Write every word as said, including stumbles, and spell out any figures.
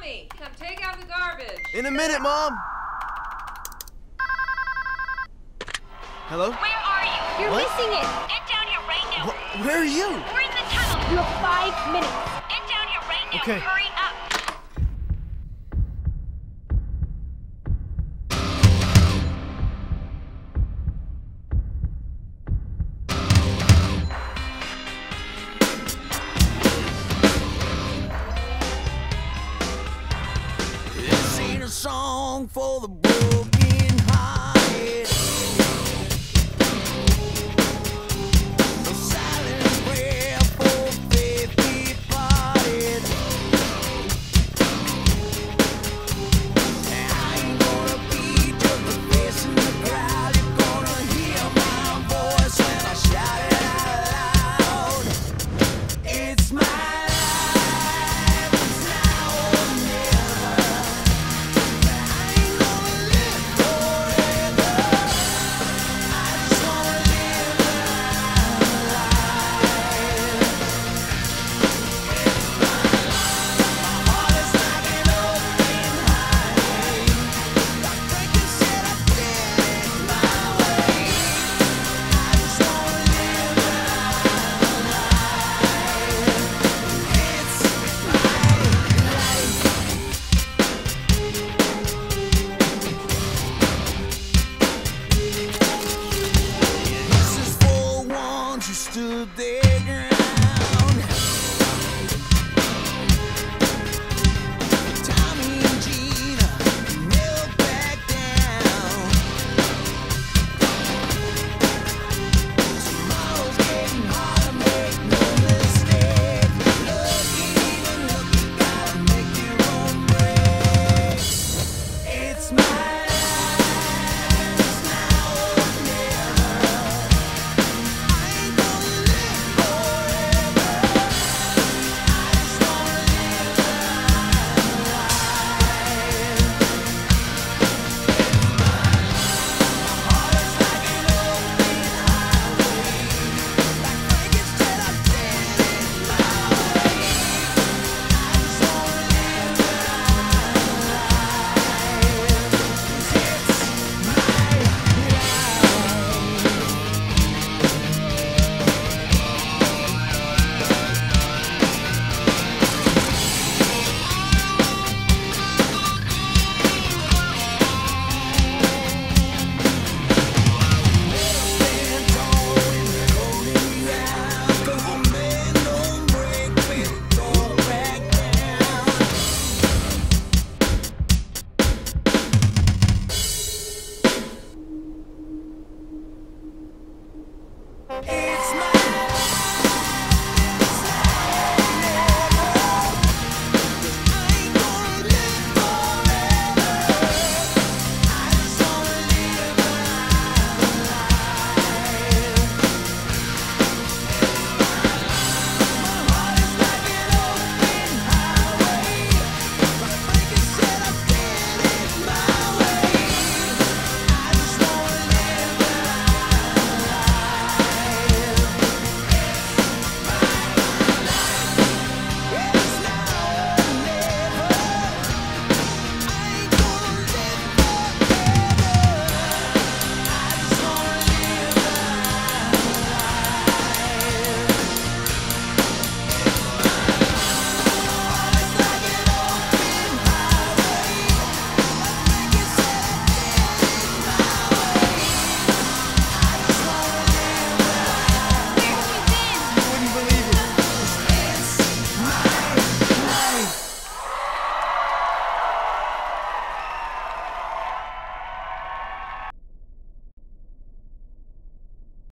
Tommy, come take out the garbage. In a minute, Mom. Hello? Where are you? You're What? missing it. Get down here right now. Wh- where are you? We're in the tunnel. You have five minutes. Get down here right now. Okay. Hurry up. This ain't a song for the broken.